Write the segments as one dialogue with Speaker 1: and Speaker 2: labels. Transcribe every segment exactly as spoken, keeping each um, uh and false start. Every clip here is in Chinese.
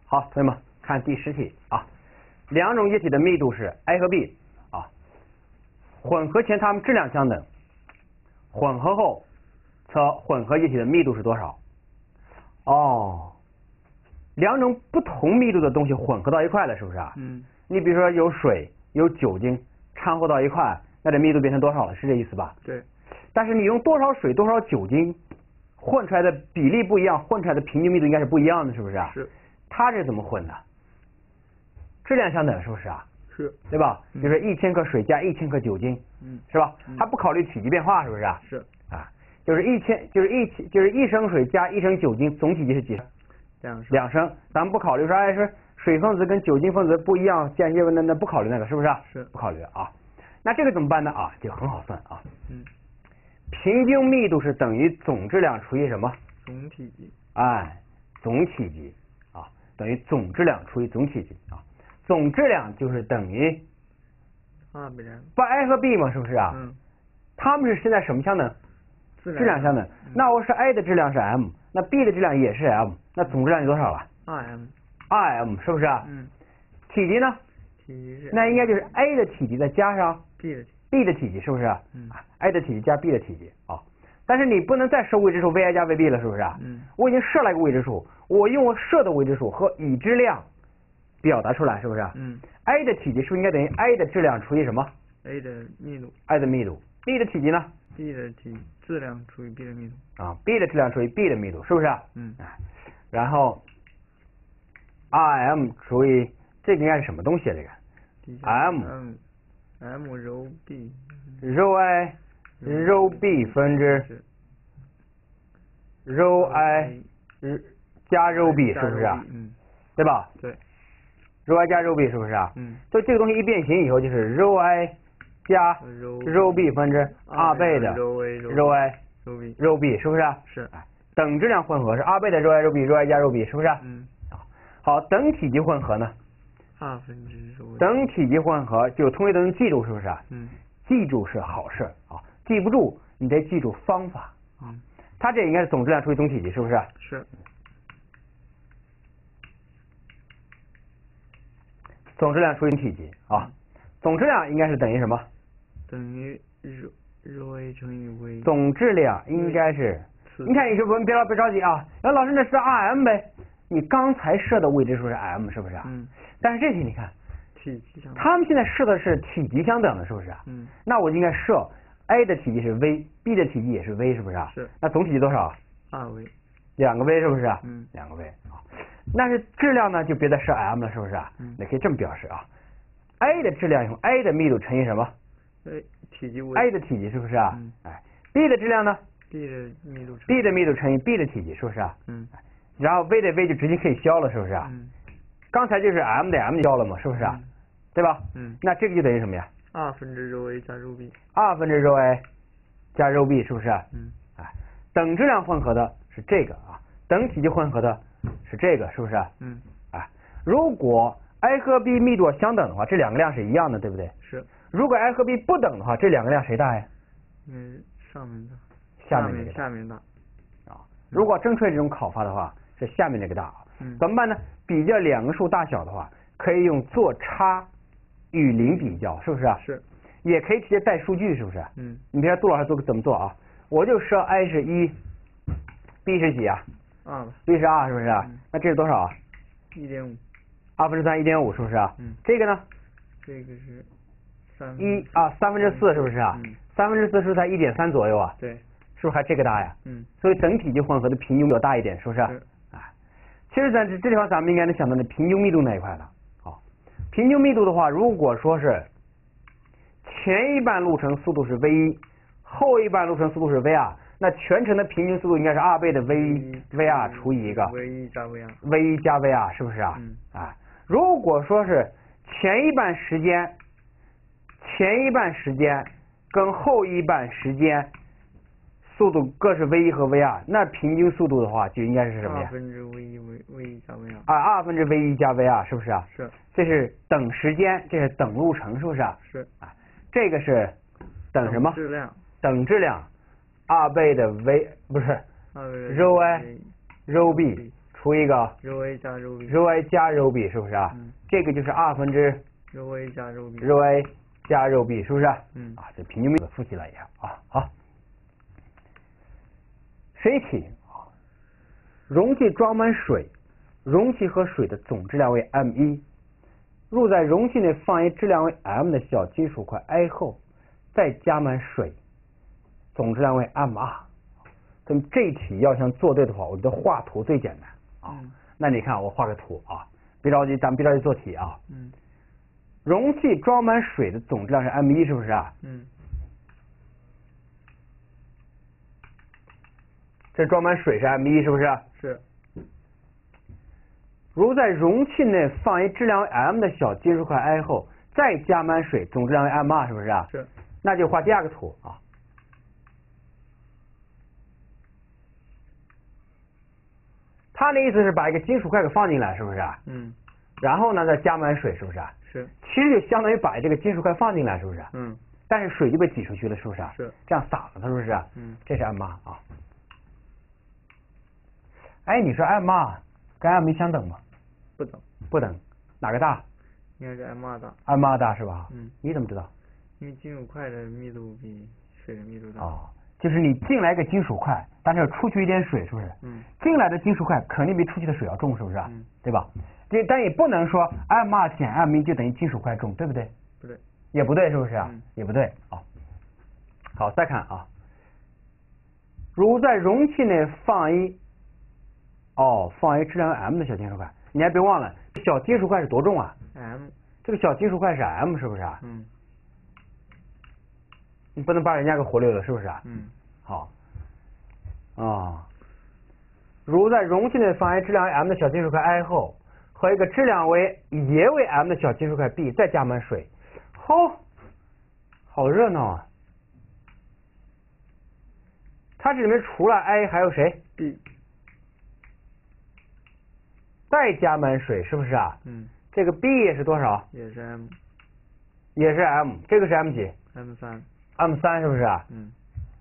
Speaker 1: 好，同学们看第十题啊，两种液体的密度是 A 和 B 啊，混合前它们质量相等，混合后测混合液体的密度是多少？哦，两种不同密度的东西混合到一块了，是不是啊？
Speaker 2: 嗯。
Speaker 1: 你比如说有水有酒精掺和到一块，那这密度变成多少了？是这意思吧？
Speaker 2: 对。
Speaker 1: 但是你用多少水多少酒精混出来的比例不一样，混出来的平均密度应该是不一样的，是不是啊？
Speaker 2: 是。
Speaker 1: 它这怎么混的？质量相等，是不是啊？
Speaker 2: 是。
Speaker 1: 对吧？
Speaker 2: 嗯、
Speaker 1: 就是一千克水加一千克酒精，
Speaker 2: 嗯，
Speaker 1: 是吧？
Speaker 2: 嗯、
Speaker 1: 它不考虑体积变化，是不是啊？
Speaker 2: 是。
Speaker 1: 啊，就是一千，就是一千，就是一升水加一升酒精，总体积是几升？
Speaker 2: 两升。
Speaker 1: 两升，咱们不考虑说，哎，是水分子跟酒精分子不一样，间接那那不考虑那个，是不是啊？
Speaker 2: 是。
Speaker 1: 不考虑啊。那这个怎么办呢？啊，就很好算啊。
Speaker 2: 嗯。
Speaker 1: 平均密度是等于总质量除以什么？
Speaker 2: 总体积。
Speaker 1: 哎，总体积啊，等于总质量除以总体积啊。总质量就是等于
Speaker 2: 啊，不然。
Speaker 1: 不 A 和 B 嘛，是不是啊？
Speaker 2: 嗯。
Speaker 1: 它们是现在什么相等？质量相等。
Speaker 2: 嗯、
Speaker 1: 那我是 A 的质量是 M， 那 B 的质量也是 M， 那总质量有多少了
Speaker 2: ？R M。
Speaker 1: R M 是不是啊？
Speaker 2: 嗯。
Speaker 1: 体积呢？
Speaker 2: 体积是。
Speaker 1: 那应该就是 A 的体积再加上
Speaker 2: B 的体积。
Speaker 1: B 的体积是不是？
Speaker 2: 嗯。
Speaker 1: A 的体积加 B 的体积啊。但是你不能再设未知数 Vi 加 Vb 了，是不是啊？
Speaker 2: 嗯。
Speaker 1: 我已经设了一个未知数，我用我设的未知数和已知量表达出来，是不是？
Speaker 2: 嗯。
Speaker 1: A 的体积是不是应该等于 A 的质量除以什么
Speaker 2: ？A 的密度。
Speaker 1: A 的密度。B 的体积呢
Speaker 2: ？B 的体质量除以 B 的密度。
Speaker 1: 啊 ，B 的质量除以 B 的密度，是不是？
Speaker 2: 嗯。
Speaker 1: 然后 R M 除以这个应该是什么东西啊？这个 M
Speaker 2: M M ρ B
Speaker 1: ρ I ρ B 分之ρ I 加ρ B 是不是啊？
Speaker 2: 嗯，
Speaker 1: 对吧？
Speaker 2: 对。
Speaker 1: ρ I 加ρ B 是不是啊？
Speaker 2: 嗯。
Speaker 1: 所以这个东西一变形以后就是ρ I 加ρ B 分之二倍的ρ I ρ B 是不是啊？
Speaker 2: 是。
Speaker 1: 等质量混合是二倍的ρ I ρ B ρ I 加ρ B 是不是？
Speaker 2: 嗯。
Speaker 1: 好，等体积混合呢？
Speaker 2: 二分之ρ。
Speaker 1: 等体积混合就同学都能记住是不是啊？
Speaker 2: 嗯。
Speaker 1: 记住是好事啊，记不住你得记住方法。
Speaker 2: 嗯。
Speaker 1: 它这应该是总质量除以总体积，是不是？
Speaker 2: 是。
Speaker 1: 总质量除以体积啊，总质量应该是等于什么？
Speaker 2: 等于 ρ ρ A 乘以 V。
Speaker 1: 总质量应该是，你看你说别别别着急啊，那老师那是 R M 呗，你刚才设的未知数是 M 是不是啊？
Speaker 2: 嗯。
Speaker 1: 但是这题你看，
Speaker 2: 体积相等。
Speaker 1: 他们现在设的是体积相等的，是不是啊？
Speaker 2: 嗯。那
Speaker 1: 我应该设 A 的体积是 V，B 的体积也是 V， 是不是啊？
Speaker 2: 是。
Speaker 1: 那总体积多少？
Speaker 2: 二 V。
Speaker 1: 两个 V 是不是啊？
Speaker 2: 嗯。
Speaker 1: 两个 V 啊。那是质量呢，就别再设 M 了，是不是啊？
Speaker 2: 嗯。
Speaker 1: 你可以这么表示啊 ，A 的质量用 A 的密度乘以什么
Speaker 2: ？A 体积
Speaker 1: A 的体积是不是啊？
Speaker 2: 嗯。
Speaker 1: 哎 ，B 的质量呢
Speaker 2: ？B 的密度。
Speaker 1: B 的密度乘以 B 的体积是不是啊？
Speaker 2: 嗯。
Speaker 1: 然后 V 的 V 就直接可以消了，是不是啊？
Speaker 2: 嗯。
Speaker 1: 刚才就是 M 的 M 就消了嘛，是不是啊？对吧？
Speaker 2: 嗯。
Speaker 1: 那这个就等于什么呀？
Speaker 2: 二分之ρ A 加ρ B。
Speaker 1: 二分之ρ A 加ρ B 是不是？
Speaker 2: 嗯。
Speaker 1: 哎，等质量混合的是这个啊，等体积混合的是这个，是不是？
Speaker 2: 嗯。
Speaker 1: 哎，如果 A 和 B 密度相等的话，这两个量是一样的，对不对？
Speaker 2: 是。
Speaker 1: 如果 A 和 B 不等的话，这两个量谁大呀？
Speaker 2: 嗯，上面的。
Speaker 1: 下面这个
Speaker 2: 下面大。
Speaker 1: 啊，如果正确这种考法的话，是下面这个大。
Speaker 2: 嗯。
Speaker 1: 怎么办呢？比较两个数大小的话，可以用做差与零比较，是不是啊？
Speaker 2: 是。
Speaker 1: 也可以直接带数据，是不是？
Speaker 2: 嗯。
Speaker 1: 你别杜老师做怎么做啊？我就设 A 是一 ，B 是几啊？
Speaker 2: 二。
Speaker 1: B 是二，是不是啊？
Speaker 2: 嗯、
Speaker 1: 那这是多少啊？
Speaker 2: 一点五。
Speaker 1: 二分之三，一点五，是不是啊？
Speaker 2: 嗯。
Speaker 1: 这个呢？
Speaker 2: 这个是三。
Speaker 1: 一啊，三分之四，是不是啊？
Speaker 2: 嗯。
Speaker 1: 三分之四是不是才一点三左右啊？
Speaker 2: 对。
Speaker 1: 是不是还这个大呀？
Speaker 2: 嗯。
Speaker 1: 所以整体积混合的平均要大一点，是不是？
Speaker 2: 是。
Speaker 1: 哎，其实在这这地方咱们应该能想到的平均密度那一块了。好，平均密度的话，如果说是前一半路程速度是 v 一，后一半路程速度是 v 二，那全程的平均速度应该是二倍的 v v 二除以一个
Speaker 2: v 一加 v 二
Speaker 1: v 一加 v 二，是不是啊？
Speaker 2: 嗯。
Speaker 1: 啊，如果说是前一半时间前一半时间跟后一半时间速度各是 v 一和 v 二，那平均速度的话就应该是什么呀？
Speaker 2: 二分之 v 一 v v 一加 v 二。
Speaker 1: 啊，二分之 v 一加 v 二，是不是啊？
Speaker 2: 是。
Speaker 1: 这是等时间，这是等路程，是不是啊？
Speaker 2: 是。
Speaker 1: 啊，这个是等什么？
Speaker 2: 质量。
Speaker 1: 等质量，二倍的 v 不是
Speaker 2: 二倍的
Speaker 1: ρ A ρ B 除一个
Speaker 2: rho A 加 rho B。
Speaker 1: rho A 加 rho B 是不是啊？
Speaker 2: 嗯。
Speaker 1: 这个就是 r 分之
Speaker 2: rho A 加 rho B。
Speaker 1: rho A 加 rho B 是不是？
Speaker 2: 嗯。
Speaker 1: 啊，这平均密度复习了一下啊。好，水体啊，容器装满水，容器和水的总质量为 m 一。若在容器内放一质量为 m 的小金属块 I 后，再加满水，总质量为 m 二。那么这题要想做对的话，我觉得画图最简单啊。
Speaker 2: 嗯、
Speaker 1: 那你看我画个图啊，别着急，咱们别着急做题啊。
Speaker 2: 嗯。
Speaker 1: 容器装满水的总质量是 m 一，是不是啊？
Speaker 2: 嗯。
Speaker 1: 这装满水是 m 一，是不是？
Speaker 2: 是。
Speaker 1: 如在容器内放一质量为 m 的小金属块 I 后，再加满水，总质量为 m 二，是不是啊？
Speaker 2: 是。
Speaker 1: 那就画第二个图啊。他的意思是把一个金属块给放进来，是不是啊？
Speaker 2: 嗯。
Speaker 1: 然后呢，再加满水，是不是啊？
Speaker 2: 是。
Speaker 1: 其实就相当于把这个金属块放进来，是不是？
Speaker 2: 嗯。
Speaker 1: 但是水就被挤出去了，是不是啊？
Speaker 2: 是。
Speaker 1: 这样洒了，是不是啊？
Speaker 2: 嗯。
Speaker 1: 这是 m 二啊。哎，你说 m 二跟 m 一相等吗？
Speaker 2: 不等。
Speaker 1: 不等，哪个大？
Speaker 2: 应该是 m 二大。
Speaker 1: m 二大是吧？
Speaker 2: 嗯。
Speaker 1: 你怎么知道？
Speaker 2: 因为金属块的密度比水的密度大。
Speaker 1: 哦，就是你进来一个金属块，但是出去一点水，是不是？
Speaker 2: 嗯。
Speaker 1: 进来的金属块肯定比出去的水要重，是不是？
Speaker 2: 嗯。
Speaker 1: 对吧？这但也不能说 m 二减 m 一就等于金属块重，对不对？
Speaker 2: 不对。
Speaker 1: 也不对，是不是啊？
Speaker 2: 嗯。
Speaker 1: 也不对啊。好，再看啊，如在容器内放一，哦，放一质量 m 的小金属块，你还别忘了，小金属块是多重啊
Speaker 2: ？m。
Speaker 1: 这个小金属块是 m， 是不是啊？
Speaker 2: 嗯。
Speaker 1: 你不能把人家给活溜了，是不是啊？
Speaker 2: 嗯。
Speaker 1: 好。啊，如在容器内放一质量为 m 的小金属块 I 后，和一个质量为也为 m 的小金属块 B， 再加满水，好，好热闹啊！它这里面除了 I 还有谁
Speaker 2: ？B。
Speaker 1: 再加满水，是不是啊？
Speaker 2: 嗯。
Speaker 1: 这个 B 也是多少？
Speaker 2: 也是 m。
Speaker 1: 也是 m， 这个是 m 几
Speaker 2: ？m 三。
Speaker 1: m 三是不是啊？
Speaker 2: 嗯。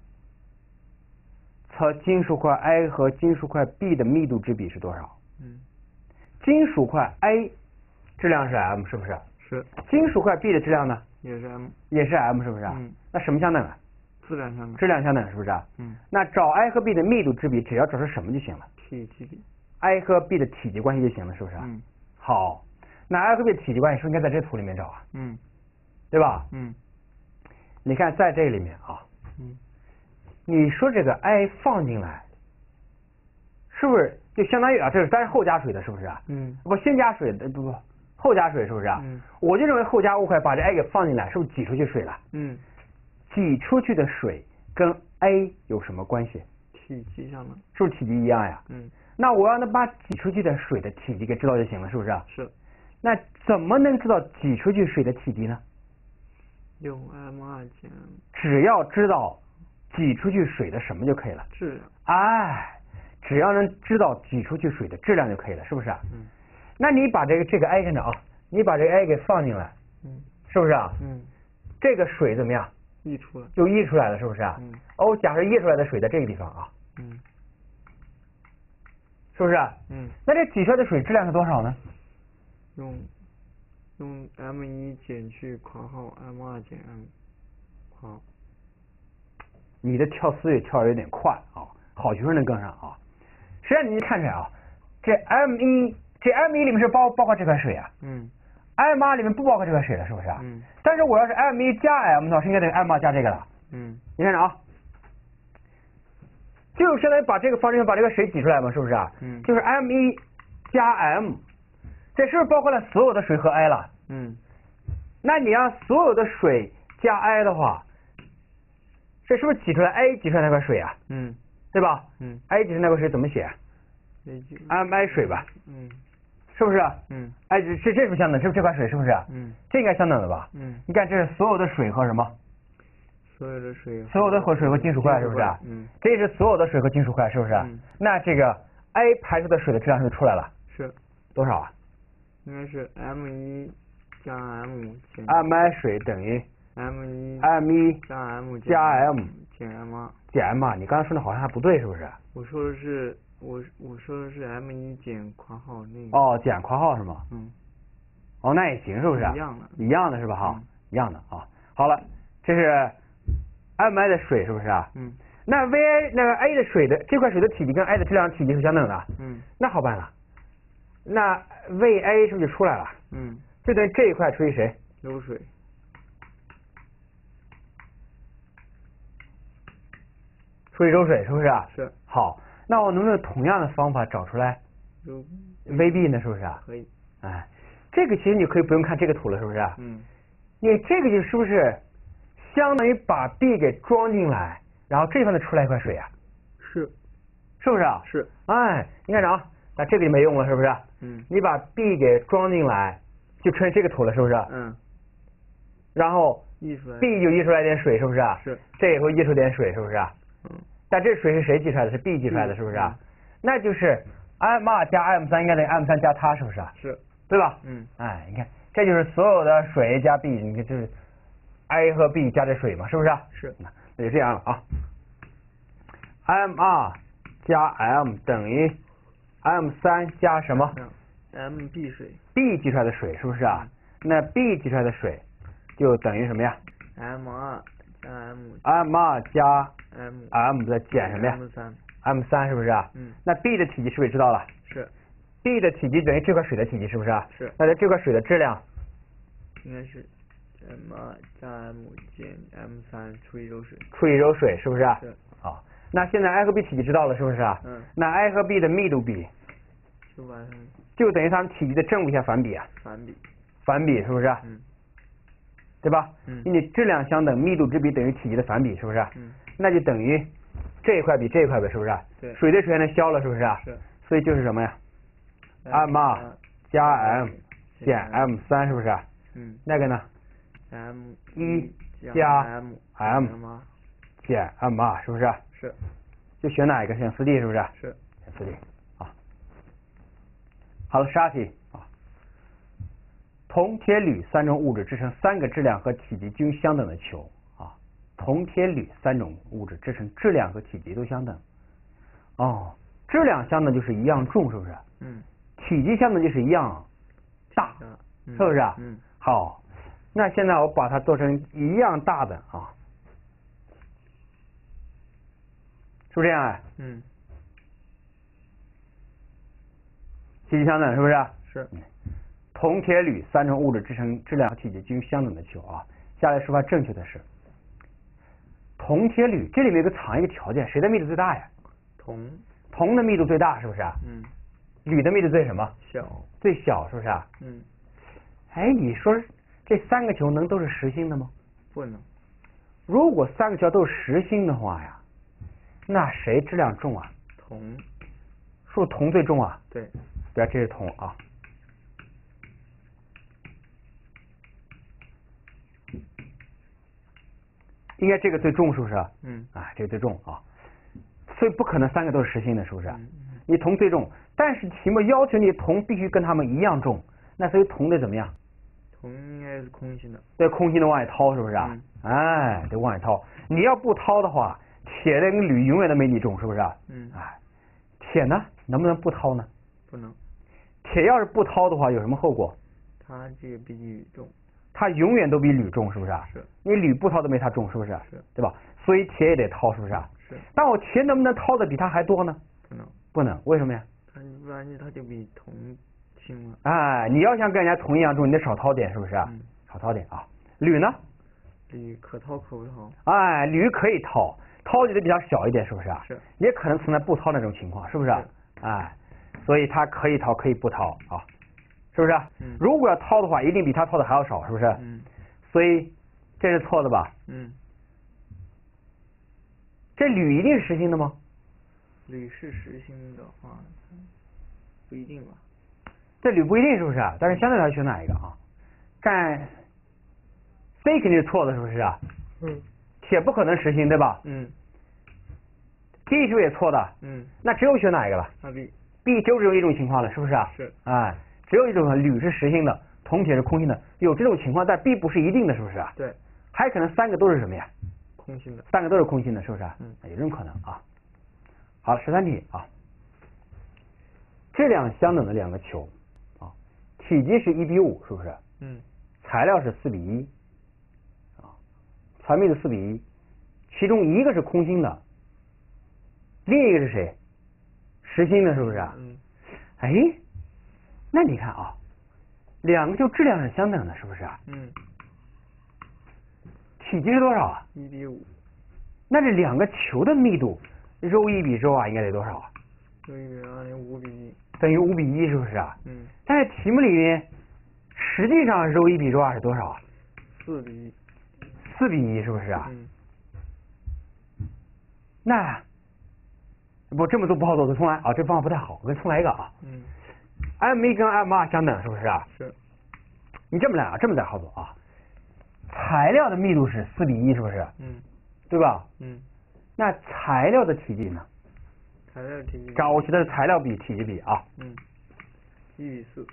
Speaker 1: 测金属块 I 和金属块 B 的密度之比是多少？
Speaker 2: 嗯。
Speaker 1: 金属块 I 质量是 m， 是不是？
Speaker 2: 是。
Speaker 1: 金属块 B 的质量呢？
Speaker 2: 也是 m。
Speaker 1: 也是 m， 是不是？
Speaker 2: 嗯。
Speaker 1: 那什么相等啊？
Speaker 2: 质量相等。
Speaker 1: 质量相等，是不是？
Speaker 2: 嗯。
Speaker 1: 那找 I 和 B 的密度之比，只要找出什么就行了？
Speaker 2: 体积比。
Speaker 1: I 和 B 的体积关系就行了，是不是？
Speaker 2: 嗯。
Speaker 1: 好，那 I 和 B 的体积关系是不是应该在这图里面找啊？
Speaker 2: 嗯。
Speaker 1: 对吧？
Speaker 2: 嗯。
Speaker 1: 你看在这里面啊，
Speaker 2: 嗯。
Speaker 1: 你说这个 I 放进来，是不是就相当于啊？这是咱是后加水的，是不是啊？
Speaker 2: 嗯。
Speaker 1: 不，先加水的，不不，后加水是不是啊？
Speaker 2: 嗯。
Speaker 1: 我就认为后加物块把这 I 给放进来，是不是挤出去水了？
Speaker 2: 嗯。
Speaker 1: 挤出去的水跟 A 有什么关系？
Speaker 2: 体积相等。
Speaker 1: 是不是体积一样呀？
Speaker 2: 嗯。
Speaker 1: 那我要能把挤出去的水的体积给知道就行了，是不是？
Speaker 2: 是。
Speaker 1: 那怎么能知道挤出去水的体积呢？
Speaker 2: 用 m 二减。
Speaker 1: 只要知道挤出去水的什么就可以了。
Speaker 2: 质量。
Speaker 1: 哎，只要能知道挤出去水的质量就可以了，是不是？
Speaker 2: 嗯。
Speaker 1: 那你把这个这个 I 看着啊，你把这个 I 给放进来，
Speaker 2: 嗯，
Speaker 1: 是不是啊？
Speaker 2: 嗯。
Speaker 1: 这个水怎么样？
Speaker 2: 溢出来。
Speaker 1: 就溢出来了，是不是啊？
Speaker 2: 嗯。
Speaker 1: 哦，假设溢出来的水在这个地方啊。
Speaker 2: 嗯。
Speaker 1: 是不是？
Speaker 2: 嗯。
Speaker 1: 那这挤出来的水质量是多少呢？
Speaker 2: 用用 m 一减去括号 m 二减 m 括号。
Speaker 1: 你的跳思维跳的有点快啊，好学生能跟上啊。实际上你看出来啊，这 m 一这 m 一里面是包包括这块水啊。
Speaker 2: 嗯。
Speaker 1: m 二里面不包括这块水了，是不是啊？
Speaker 2: 嗯。
Speaker 1: 但是我要是 m 一加 m 的话，是应该等于 m 二加这个了。
Speaker 2: 嗯。
Speaker 1: 你看着啊。就相当于把这个方程把这个水挤出来嘛，是不是啊？
Speaker 2: 嗯。
Speaker 1: 就是 m 一加 m， 这是不是包括了所有的水和 I 了？
Speaker 2: 嗯。
Speaker 1: 那你要所有的水加 I 的话，这是不是挤出来 I 挤出来那块水啊？
Speaker 2: 嗯。
Speaker 1: 对吧？
Speaker 2: 嗯。
Speaker 1: I 挤出来那块水怎么写 ？m I 水吧。
Speaker 2: 嗯。
Speaker 1: 是不是？
Speaker 2: 嗯。
Speaker 1: 哎，这这是不是相等？是不是这块水是不是？
Speaker 2: 嗯。
Speaker 1: 这应该相等的吧？
Speaker 2: 嗯。
Speaker 1: 你看这是所有的水和什么？
Speaker 2: 所有的水，
Speaker 1: 所有的和水和金属块是不是？
Speaker 2: 嗯。
Speaker 1: 这是所有的水和金属块是不是？
Speaker 2: 嗯。
Speaker 1: 那这个 I 排出的水的质量是不是出来了？
Speaker 2: 是。
Speaker 1: 多少啊？
Speaker 2: 应该是 m 一加 m 减。
Speaker 1: m I 水等于
Speaker 2: m 一
Speaker 1: m 一
Speaker 2: 加 m
Speaker 1: 加 m
Speaker 2: 减 m 二
Speaker 1: 减 m 二。你刚才说的好像还不对，是不是？
Speaker 2: 我说的是我我说的是 M 一减括号那个。
Speaker 1: 哦，减括号是吗？
Speaker 2: 嗯。
Speaker 1: 哦，那也行，是不是？
Speaker 2: 一样的。
Speaker 1: 一样的是吧？哈、
Speaker 2: 嗯，
Speaker 1: 一样的啊。好了，这是 M I 的水是不是啊？
Speaker 2: 嗯。
Speaker 1: 那 V I 那个 A 的水的这块水的体积跟 I 的质量体积是相等的。
Speaker 2: 嗯。
Speaker 1: 那好办了，那 V A 是不是就出来了？
Speaker 2: 嗯。
Speaker 1: 就等于这一块除以谁？
Speaker 2: 流水。
Speaker 1: 除以周水是不是啊？
Speaker 2: 是。
Speaker 1: 好，那我能不能同样的方法找出来 V B 呢？是不是啊？
Speaker 2: 可以。
Speaker 1: 哎，这个其实你可以不用看这个图了，是不是？
Speaker 2: 嗯。
Speaker 1: 你这个就是不是相当于把 B 给装进来，然后这地方就出来一块水啊？
Speaker 2: 是。
Speaker 1: 是不是啊？
Speaker 2: 是。
Speaker 1: 哎，你看着啊，那这个就没用了，是不是？
Speaker 2: 嗯。
Speaker 1: 你把 B 给装进来，就成这个图了，是不是？
Speaker 2: 嗯。
Speaker 1: 然后
Speaker 2: 溢出来
Speaker 1: B 就溢出来点水，是不是？
Speaker 2: 是。
Speaker 1: 这也会溢出点水，是不是？
Speaker 2: 嗯。
Speaker 1: 但这水是谁挤出来的？是 B 挤出来的，是不是？嗯、那就是 M 二加 M 三应该等于 M 三加它，是不是？
Speaker 2: 是。对吧？嗯。
Speaker 1: 哎，你看，这就是所有的水加 B， 你看就是 I 和 B 加这水嘛，是不是？
Speaker 2: 是。
Speaker 1: 那那就这样了啊。M 二加 M 等于 M 三加什么
Speaker 2: ？M B 水。
Speaker 1: B 挤出来的水是不是啊？嗯、那 B 挤出来的水就等于什么呀
Speaker 2: ？M 二加 M。
Speaker 1: M 二加
Speaker 2: M
Speaker 1: M 再减什么呀
Speaker 2: ？M 三。
Speaker 1: M 三是不是啊？
Speaker 2: 嗯。
Speaker 1: 那 B 的体积是不是知道了？
Speaker 2: 是。
Speaker 1: B 的体积等于这块水的体积是不是？
Speaker 2: 是。
Speaker 1: 那这块水的质量
Speaker 2: 应该是 M 二加 M 减 M 三除以柔水。
Speaker 1: 除以柔水是不是？
Speaker 2: 是。
Speaker 1: 好，那现在 I 和 B 体积知道了是不是？
Speaker 2: 嗯。
Speaker 1: 那 I 和 B 的密度比
Speaker 2: 就完成
Speaker 1: 就等于它们体积的正比下反比啊？
Speaker 2: 反比。
Speaker 1: 反比是不是？
Speaker 2: 嗯。
Speaker 1: 对吧？
Speaker 2: 嗯。
Speaker 1: 因为质量相等，密度之比等于体积的反比，是不是？
Speaker 2: 嗯。
Speaker 1: 那就等于这一块比这一块呗，是不是？
Speaker 2: 对。
Speaker 1: 水对水还能消了，是不是？
Speaker 2: 是。
Speaker 1: 所以就是什么呀 ？M 二加 M 减 M 三，是不是？
Speaker 2: 嗯。
Speaker 1: 那个呢
Speaker 2: ？M
Speaker 1: 一加
Speaker 2: M
Speaker 1: M 减 M 二，是不是？
Speaker 2: 是。
Speaker 1: 就选哪一个？选四 D 是不是？
Speaker 2: 是。
Speaker 1: 选四 D 啊。好了，十二题啊。铜、铁、铝三种物质制成三个质量和体积均相等的球啊。铜、铁、铝三种物质制成质量和体积都相等。哦，质量相等就是一样重，是不是？
Speaker 2: 嗯。
Speaker 1: 体积相等就是一样大，
Speaker 2: 嗯、
Speaker 1: 是不是？
Speaker 2: 嗯。
Speaker 1: 好，那现在我把它做成一样大的啊，是不是这样啊？
Speaker 2: 嗯。
Speaker 1: 体积相等是不是？
Speaker 2: 是。
Speaker 1: 铜、铁、铝三种物质制成质量和体积均相等的球啊。下来说法正确的是铜、铁、铝，这里面有个藏一个条件，谁的密度最大呀？
Speaker 2: 铜。
Speaker 1: 铜的密度最大，是不是？
Speaker 2: 嗯。
Speaker 1: 铝的密度最什么？
Speaker 2: 小。
Speaker 1: 最小，是不是？
Speaker 2: 嗯。
Speaker 1: 哎，你说这三个球能都是实心的吗？
Speaker 2: 不能。
Speaker 1: 如果三个球都是实心的话呀，那谁质量重啊？
Speaker 2: 铜。
Speaker 1: 是不是铜最重啊？
Speaker 2: 对。
Speaker 1: 对啊，这是铜啊。应该这个最重，是不是？
Speaker 2: 嗯。
Speaker 1: 啊，这个最重啊，所以不可能三个都是实心的，是不是？
Speaker 2: 嗯嗯、
Speaker 1: 你铜最重，但是题目要求你铜必须跟它们一样重，那所以铜得怎么样？
Speaker 2: 铜应该是空心的。
Speaker 1: 对，空心的往外掏，是不是啊？
Speaker 2: 嗯、
Speaker 1: 哎，得往外掏。你要不掏的话，铁的跟铝永远都没你重，是不是？
Speaker 2: 嗯。
Speaker 1: 哎，铁呢，能不能不掏呢？
Speaker 2: 不能。
Speaker 1: 铁要是不掏的话，有什么后果？
Speaker 2: 它这个比铝重。
Speaker 1: 它永远都比铝重，是不是？
Speaker 2: 是。
Speaker 1: 你铝不掏都没它重，是不是？
Speaker 2: 是。
Speaker 1: 对吧？所以铁也得掏，是不是？
Speaker 2: 是。
Speaker 1: 但我铁能不能掏的比它还多呢？
Speaker 2: 不能。
Speaker 1: 不能，为什么呀？
Speaker 2: 它不然它就比铜轻了。
Speaker 1: 哎，你要想跟人家铜一样重，你得少掏点，是不是？
Speaker 2: 嗯。
Speaker 1: 少掏点啊。铝呢？
Speaker 2: 铝可掏可不掏。
Speaker 1: 哎，铝可以掏，掏就得比较小一点，是不是？
Speaker 2: 是。
Speaker 1: 也可能存在不掏那种情况，是不是？
Speaker 2: 是。
Speaker 1: 哎，所以它可以掏，可以不掏啊，是不是？
Speaker 2: 嗯。
Speaker 1: 如果要掏的话，一定比它掏的还要少，是不是？
Speaker 2: 嗯。
Speaker 1: 所以这是错的吧？
Speaker 2: 嗯。
Speaker 1: 这铝一定是实心的吗？
Speaker 2: 铝是实心的话，不一定吧。
Speaker 1: 这铝不一定，是不是？但是相对来选哪一个啊？干 C 肯定是错的，是不是啊？
Speaker 2: 嗯。
Speaker 1: 铁不可能实心，对吧？
Speaker 2: 嗯。
Speaker 1: D 是不是也错的？
Speaker 2: 嗯。
Speaker 1: 那只有选哪一个了？
Speaker 2: 那 B。
Speaker 1: B 就只有一种情况了，是不是啊？
Speaker 2: 是。
Speaker 1: 哎，只有一种，铝是实心的，铜铁是空心的，有这种情况，但 B 不是一定的，是不是啊？
Speaker 2: 对。
Speaker 1: 还可能三个都是什么呀？
Speaker 2: 空心的。
Speaker 1: 三个都是空心的，是不是啊？
Speaker 2: 嗯。
Speaker 1: 有这种可能啊。好，十三题啊。 质量相等的两个球啊，体积是一比五，是不是？
Speaker 2: 嗯。
Speaker 1: 材料是四比一啊，材密度四比一，其中一个是空心的，另一个是谁？实心的，是不是？
Speaker 2: 嗯。
Speaker 1: 哎，那你看啊，两个球质量是相等的，是不是？
Speaker 2: 嗯。
Speaker 1: 体积是多少啊？
Speaker 2: 一比五。
Speaker 1: 那这两个球的密度，ρ一比ρ二应该得多少啊？
Speaker 2: ρ一比二等于五比一。
Speaker 1: 等于五比一，是不是啊？
Speaker 2: 嗯。
Speaker 1: 但是题目里面实际上ρ一比ρ二是多少啊？
Speaker 2: 四比一。
Speaker 1: 四比一，是不是啊？
Speaker 2: 嗯。
Speaker 1: 那不这么做不好做，重来啊！这方法不太好，我给重来一个啊。
Speaker 2: 嗯。
Speaker 1: M 一跟 M 二相等，是不是啊？
Speaker 2: 是。
Speaker 1: 你这么来啊，这么才好做啊。材料的密度是四比一，是不是？
Speaker 2: 嗯。
Speaker 1: 对吧？
Speaker 2: 嗯。
Speaker 1: 那材料的体积呢？
Speaker 2: 材料体积。
Speaker 1: 找我学的是材料比体积比啊。
Speaker 2: 嗯。一比四。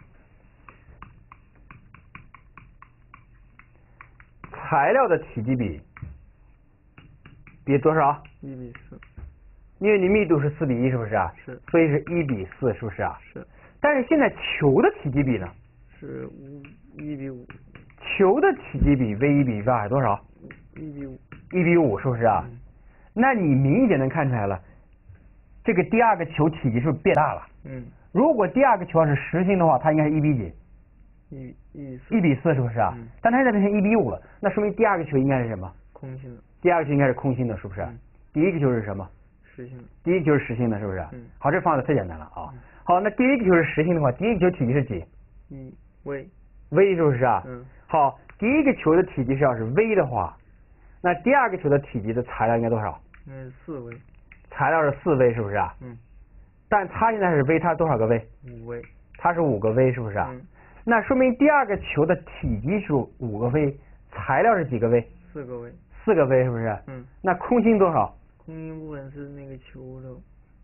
Speaker 1: 材料的体积比比多少？
Speaker 2: 一比四。
Speaker 1: 因为你密度是四比一，是不是啊？
Speaker 2: 是。
Speaker 1: 所以是一比四，是不是啊？
Speaker 2: 是。
Speaker 1: 但是现在球的体积比呢？
Speaker 2: 是五一比五。
Speaker 1: 球的体积比 v 一比 v 二是多少？
Speaker 2: 一比五。
Speaker 1: 一比五，是不是啊？
Speaker 2: 嗯。
Speaker 1: 那你明显能看出来了，这个第二个球体积是不是变大了？
Speaker 2: 嗯。
Speaker 1: 如果第二个球要是实心的话，它应该是一比几？
Speaker 2: 一一比四。
Speaker 1: 一比四，是不是啊？
Speaker 2: 嗯。
Speaker 1: 但它现在变成一比五了，那说明第二个球应该是什么？
Speaker 2: 空心的。
Speaker 1: 第二个球应该是空心的，是不是？
Speaker 2: 嗯。
Speaker 1: 第一个球是什么？
Speaker 2: 实心的。
Speaker 1: 第一个球是实心的，是不是？
Speaker 2: 嗯。
Speaker 1: 好，这方法太简单了啊。
Speaker 2: 嗯。
Speaker 1: 好，那第一个球是实心的话，第一个球体积是几？
Speaker 2: 一 v。
Speaker 1: v 是不是啊？
Speaker 2: 嗯。
Speaker 1: 好，第一个球的体积是要是 v 的话，那第二个球的体积的材料应该多少？
Speaker 2: 应该是四 v。
Speaker 1: 材料是四 v， 是不是啊？
Speaker 2: 嗯。
Speaker 1: 但它现在是 v， 它多少个 v？
Speaker 2: 五 v。
Speaker 1: 它是五个 v， 是不是啊？
Speaker 2: 嗯。
Speaker 1: 那说明第二个球的体积是五个 v， 材料是几个 v？
Speaker 2: 四个 v。
Speaker 1: 四个 v， 是不是？
Speaker 2: 嗯。
Speaker 1: 那空心多少？
Speaker 2: 空心部分是那个球的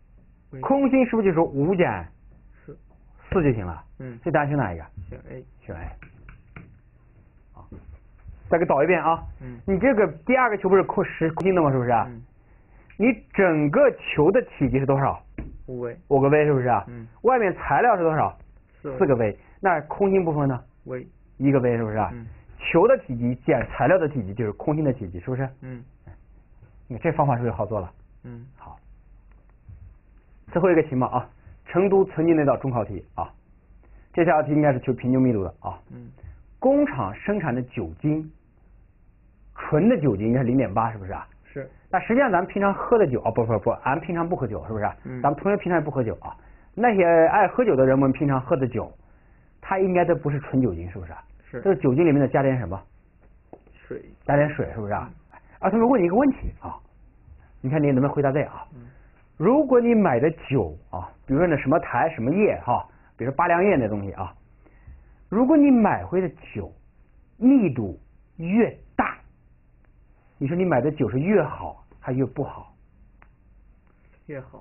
Speaker 2: v。
Speaker 1: 空心是不是就是五减
Speaker 2: 四？
Speaker 1: 四就行了。
Speaker 2: 嗯。
Speaker 1: 最大选哪一个？
Speaker 2: 选 A。
Speaker 1: 选 A。好，再给导一遍啊。
Speaker 2: 嗯。
Speaker 1: 你这个第二个球不是空实空心的吗？是不是啊？
Speaker 2: 嗯。
Speaker 1: 你整个球的体积是多少？
Speaker 2: 五 v。
Speaker 1: 五个 v， 是不是啊？
Speaker 2: 嗯。
Speaker 1: 外面材料是多少？四个 v。那空心部分呢
Speaker 2: v。
Speaker 1: 一个 v， 是不是啊？
Speaker 2: 嗯。
Speaker 1: 球的体积减材料的体积就是空心的体积，是不是？
Speaker 2: 嗯。
Speaker 1: 你这方法是不是好做了？
Speaker 2: 嗯。
Speaker 1: 好。最后一个题目啊，成都曾经那道中考题啊，这道题应该是求平均密度的啊。
Speaker 2: 嗯。
Speaker 1: 工厂生产的酒精，纯的酒精应该是零点八，是不是啊？
Speaker 2: 是。
Speaker 1: 那实际上咱们平常喝的酒啊，不不不，俺们平常不喝酒，是不是？
Speaker 2: 嗯。
Speaker 1: 咱们同学平常也不喝酒啊。那些爱喝酒的人们平常喝的酒，它应该都不是纯酒精，是不是？
Speaker 2: 是。
Speaker 1: 这个酒精里面的加点什么？
Speaker 2: 水。
Speaker 1: 加点水，是不是啊？啊，同学问你一个问题啊，你看你能不能回答对啊？
Speaker 2: 嗯。
Speaker 1: 如果你买的酒啊，比如说那什么台什么叶哈，比如说八粮液那东西啊，如果你买回的酒密度越大，你说你买的酒是越好还越不好？
Speaker 2: 越好。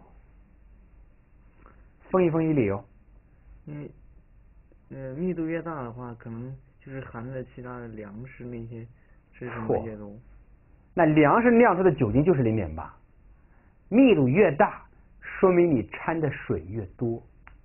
Speaker 1: 分析分析理由。
Speaker 2: 因为呃密度越大的话，可能就是含的其他的粮食那些是什么越多。
Speaker 1: 那粮食酿出的酒精就是零点八，密度越大，说明你掺的水越多。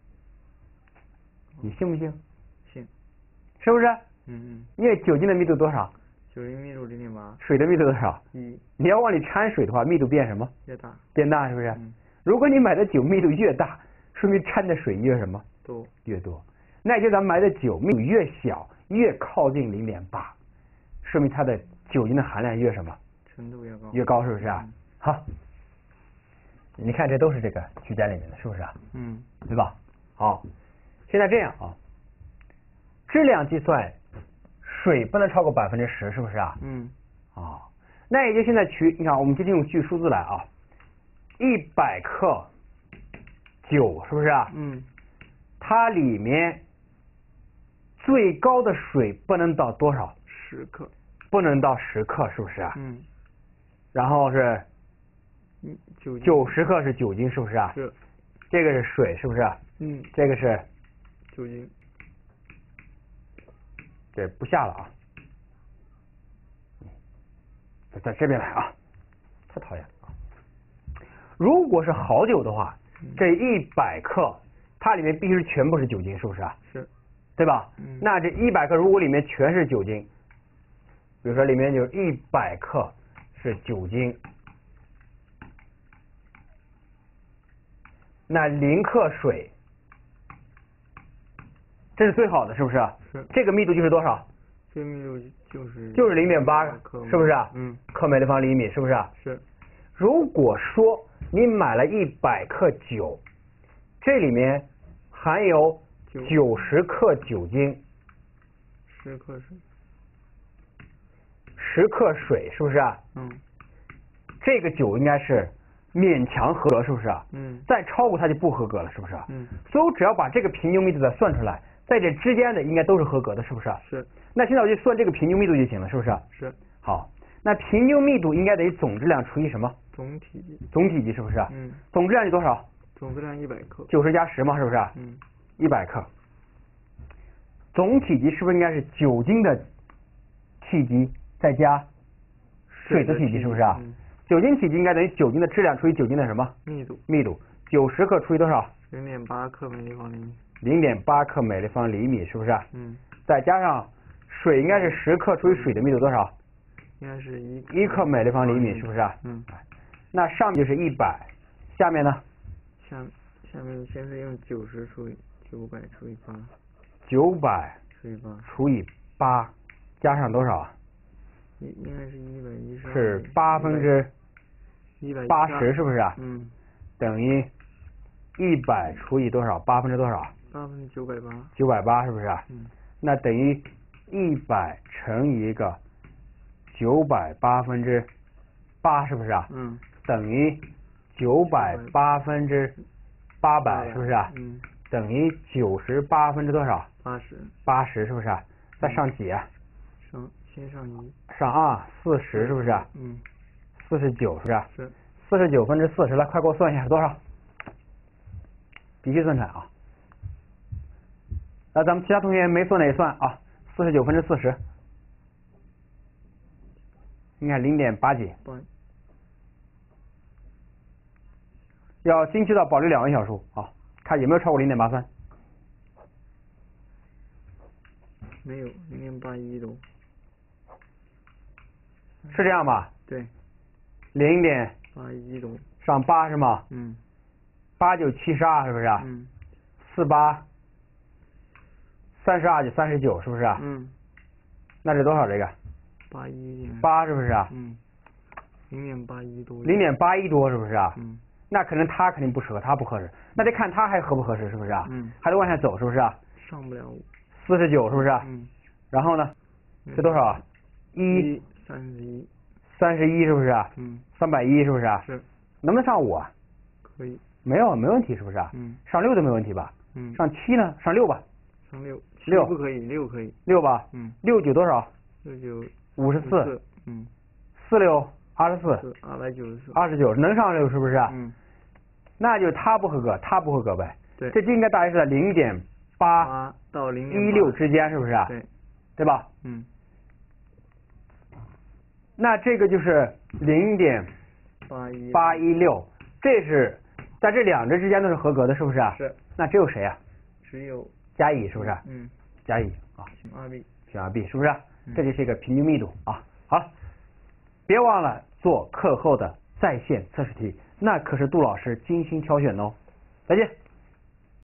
Speaker 1: 你信不信？
Speaker 2: 信。
Speaker 1: 是不是？
Speaker 2: 嗯嗯。
Speaker 1: 因为酒精的密度多少？
Speaker 2: 酒精密度零点八。
Speaker 1: 水的密度多少？
Speaker 2: 一。
Speaker 1: 你要往里掺水的话，密度变什么？
Speaker 2: 越大。
Speaker 1: 变大，是不是？
Speaker 2: 嗯。
Speaker 1: 如果你买的酒密度越大，说明掺的水越什么？
Speaker 2: 多。
Speaker 1: 越多。那也就咱们买的酒密度越小，越靠近零点八，说明它的酒精的含量越什么？
Speaker 2: 程度越高。
Speaker 1: 越高，是不是啊？
Speaker 2: 嗯、
Speaker 1: 好，你看这都是这个区间里面的，是不是啊？
Speaker 2: 嗯。
Speaker 1: 对吧？好，现在这样啊，质量计算，水不能超过百分之十，是不是啊？
Speaker 2: 嗯。
Speaker 1: 啊，那也就现在取，你看我们就用举数字来啊，一百克酒，是不是啊？
Speaker 2: 嗯。
Speaker 1: 它里面最高的水不能到多少？
Speaker 2: 十克。
Speaker 1: 不能到十克，是不是啊？
Speaker 2: 嗯。
Speaker 1: 然后是
Speaker 2: 酒
Speaker 1: 九十克是酒精，是不是啊？
Speaker 2: 是。
Speaker 1: 这个是水，是不是？
Speaker 2: 嗯。
Speaker 1: 这个是
Speaker 2: 酒精。
Speaker 1: 对，不下了啊。在这边来啊，太讨厌了啊！如果是好酒的话，这一百克它里面必须全部是酒精，是不是啊？
Speaker 2: 是。
Speaker 1: 对吧？
Speaker 2: 嗯。
Speaker 1: 那这一百克如果里面全是酒精，比如说里面有一百克是酒精，那零克水，这是最好的，是不是？
Speaker 2: 是。
Speaker 1: 这个密度就是多少？
Speaker 2: 这个密度就是
Speaker 1: 就是零点八，是不是？
Speaker 2: 嗯。
Speaker 1: 克每立方厘米，是不是？
Speaker 2: 是。
Speaker 1: 如果说你买了一百克酒，这里面含有九十克酒精，
Speaker 2: 十克水，
Speaker 1: 十克水，是不是啊？
Speaker 2: 嗯。
Speaker 1: 这个酒应该是勉强合格，是不是啊？
Speaker 2: 嗯。
Speaker 1: 再超过它就不合格了，是不是啊？
Speaker 2: 嗯。
Speaker 1: 所以我只要把这个平均密度再算出来，在这之间的应该都是合格的，是不是啊？
Speaker 2: 是。
Speaker 1: 那现在我就算这个平均密度就行了，是不是啊？
Speaker 2: 是。
Speaker 1: 好，那平均密度应该等于总质量除以什么？
Speaker 2: 总体积。
Speaker 1: 总体积是不是啊？
Speaker 2: 嗯。
Speaker 1: 总质量是多少？
Speaker 2: 总质量一百克。
Speaker 1: 九十加十嘛，是不是啊？
Speaker 2: 嗯。
Speaker 1: 一百克。总体积是不是应该是酒精的体积再加水的体积，是不是啊？
Speaker 2: 嗯。
Speaker 1: 酒精体积应该等于酒精的质量除以酒精的什么？
Speaker 2: 密度。
Speaker 1: 密度。九十克除以多少？
Speaker 2: 零点八克每立方厘米。
Speaker 1: 零点八克每立方厘米，是不是啊？
Speaker 2: 嗯。
Speaker 1: 再加上水应该是十克除以水的密度多少？
Speaker 2: 应该是一
Speaker 1: 一克每立方厘米，是不是啊？
Speaker 2: 嗯。
Speaker 1: 那上面就是一百，下面呢？
Speaker 2: 下下面先是用九十除以九百除以八。
Speaker 1: 九百
Speaker 2: 除以八。
Speaker 1: 除以八，加上多少？
Speaker 2: 应应该是一百一十。
Speaker 1: 是八分之
Speaker 2: 一百
Speaker 1: 八十，是不是啊？
Speaker 2: 嗯。
Speaker 1: 等于一百除以多少？八分之多少？
Speaker 2: 八分之九百八。
Speaker 1: 九百八，是不是啊？
Speaker 2: 嗯。
Speaker 1: 那等于一百乘以一个九百八分之八，是不是啊？
Speaker 2: 嗯。
Speaker 1: 等于九百八分之八百，是不是啊？
Speaker 2: 嗯。
Speaker 1: 等于九十八分之多少？
Speaker 2: 八十。
Speaker 1: 八十，是不是啊？再上几啊？
Speaker 2: 上先上一。
Speaker 1: 上二，四十，是不是啊？
Speaker 2: 嗯。
Speaker 1: 四十九，是不是啊？
Speaker 2: 是。
Speaker 1: 四十九分之四十，来，快给我算一下是多少？必须算出来啊！那咱们其他同学没算的也算啊，四十九分之四十，应该零点八几。
Speaker 2: 八。
Speaker 1: 要精确到保留两位小数啊，看有没有超过零点八三。
Speaker 2: 没有，零点八一都。
Speaker 1: 是这样吧？
Speaker 2: 对。
Speaker 1: 零点
Speaker 2: 八一都。
Speaker 1: 上八是吗？
Speaker 2: 嗯。
Speaker 1: 八九七十二，是不是啊？
Speaker 2: 嗯。
Speaker 1: 四八三十二就三十九，是不是啊？
Speaker 2: 嗯。
Speaker 1: 那是多少这个？
Speaker 2: 八一。
Speaker 1: 八是不是啊？
Speaker 2: 嗯。零点八一多。
Speaker 1: 零点八一多是不是啊？
Speaker 2: 嗯。
Speaker 1: 那可能它肯定不适合，它不合适，那得看它还合不合适，是不是啊？
Speaker 2: 嗯。
Speaker 1: 还得往下走，是不是啊？
Speaker 2: 上不了。
Speaker 1: 四十九是不是啊？
Speaker 2: 嗯。
Speaker 1: 然后呢？是多少啊？
Speaker 2: 一。三十一。
Speaker 1: 三十一是不是啊？
Speaker 2: 嗯。
Speaker 1: 三百一是不是啊？
Speaker 2: 是。
Speaker 1: 能不能上五啊？
Speaker 2: 可以。
Speaker 1: 没有，没问题，是不是啊？
Speaker 2: 嗯。
Speaker 1: 上六都没问题吧？
Speaker 2: 嗯。
Speaker 1: 上七呢？上六吧。
Speaker 2: 上六。
Speaker 1: 六
Speaker 2: 不可以，六可以。
Speaker 1: 六吧。
Speaker 2: 嗯。
Speaker 1: 六九多少？
Speaker 2: 六九。
Speaker 1: 五十四。
Speaker 2: 嗯。
Speaker 1: 四六二十四。
Speaker 2: 二百九十四。
Speaker 1: 二十九能上六是不是啊？
Speaker 2: 嗯。
Speaker 1: 那就它不合格，它不合格呗。
Speaker 2: 对。
Speaker 1: 这就应该大约是在零点八
Speaker 2: 到零
Speaker 1: 一六之间，是不是啊？
Speaker 2: 对。
Speaker 1: 对吧？
Speaker 2: 嗯。
Speaker 1: 那这个就是零点
Speaker 2: 八一
Speaker 1: 八一六，这是在这两者之间都是合格的，是不是啊？
Speaker 2: 是。
Speaker 1: 那只有谁啊？
Speaker 2: 只有
Speaker 1: 甲乙，是不是？
Speaker 2: 嗯。
Speaker 1: 甲乙啊。
Speaker 2: 选二 B。
Speaker 1: 选二 B 是不是？
Speaker 2: 嗯、
Speaker 1: 这就是一个平均密度啊。好，别忘了做课后的在线测试题，那可是杜老师精心挑选哦。再见。